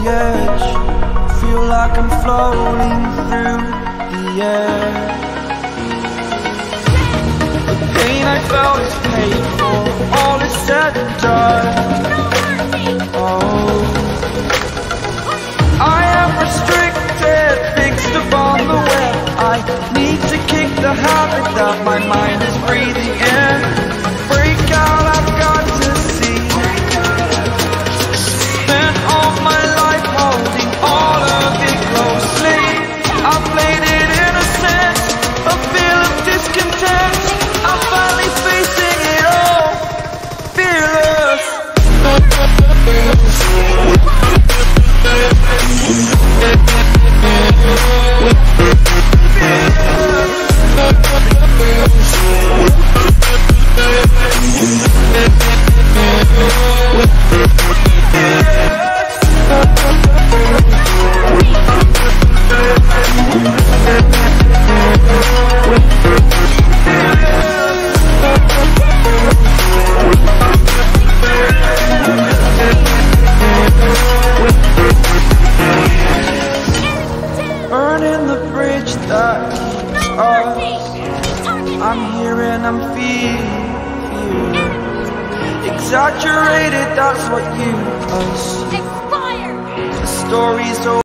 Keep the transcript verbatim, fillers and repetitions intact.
edge, feel like I'm floating through the air. The pain I felt is paid for, all is said and done. Oh, I am restricted, fixed upon the web. I need to kick the habit that my mind is breathing in. Break out, I've got to see. Spent all my life holding all of it closely. I played it innocent, a feel of discontent. I'm finally facing it all, fearless. Burning the bridge that keeps us. I'm here and I'm feeling, feeling exaggerated, that's what you assume. The story's over.